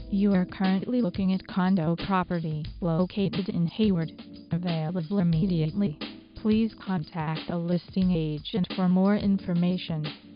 You are currently looking at condo property located in Hayward. Available immediately. Please contact a listing agent for more information.